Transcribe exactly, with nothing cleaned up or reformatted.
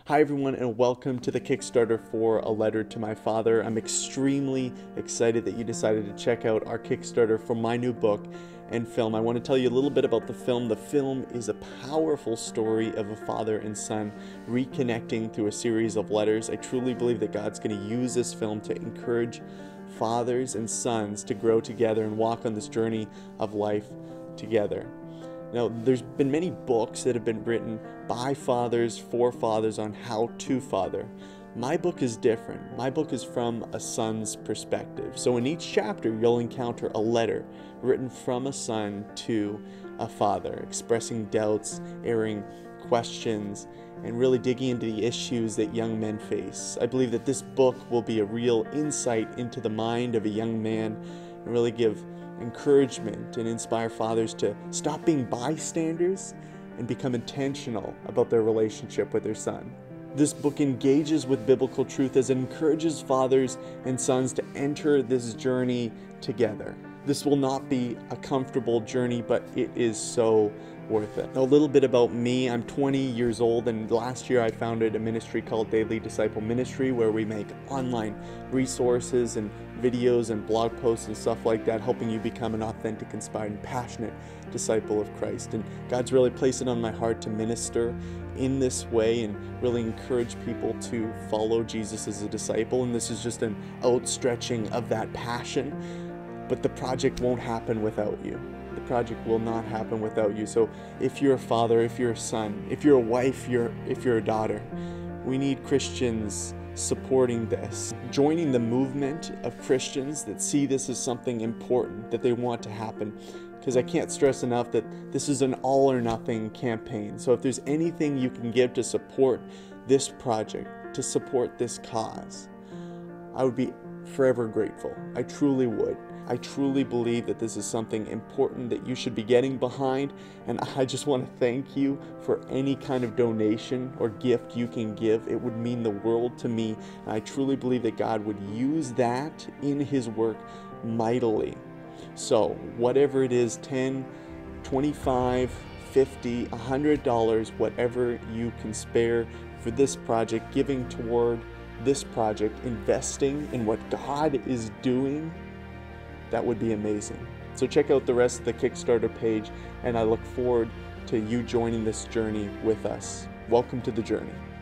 Hi everyone, and welcome to the Kickstarter for A Letter to My Father. I'm extremely excited that you decided to check out our Kickstarter for my new book and film. I want to tell you a little bit about the film. The film is a powerful story of a father and son reconnecting through a series of letters. I truly believe that God's going to use this film to encourage fathers and sons to grow together and walk on this journey of life together. Now, there's been many books that have been written by fathers, for fathers, on how to father. My book is different. My book is from a son's perspective. So in each chapter, you'll encounter a letter written from a son to a father, expressing doubts, airing questions, and really digging into the issues that young men face. I believe that this book will be a real insight into the mind of a young man and really give encouragement and inspire fathers to stop being bystanders and become intentional about their relationship with their son. This book engages with biblical truth as it encourages fathers and sons to enter this journey together. This will not be a comfortable journey, but it is so worth it. Now, a little bit about me. I'm twenty years old, and last year I founded a ministry called Daily Disciple Ministry, where we make online resources and videos and blog posts and stuff like that, helping you become an authentic, inspired, and passionate disciple of Christ. And God's really placed it on my heart to minister in this way and really encourage people to follow Jesus as a disciple. And this is just an outstretching of that passion. But the project won't happen without you. The project will not happen without you. So if you're a father, if you're a son, if you're a wife, you're, if you're a daughter, we need Christians supporting this, joining the movement of Christians that see this as something important that they want to happen. Because I can't stress enough that this is an all or nothing campaign. So if there's anything you can give to support this project, to support this cause, I would be forever grateful. I truly would. I truly believe that this is something important that you should be getting behind, and I just want to thank you for any kind of donation or gift you can give. It would mean the world to me, and I truly believe that God would use that in His work mightily. So whatever it is, ten, twenty-five, fifty, a hundred dollars, whatever you can spare for this project, giving toward this project, investing in what God is doing, that would be amazing. So check out the rest of the Kickstarter page, and I look forward to you joining this journey with us. Welcome to the journey.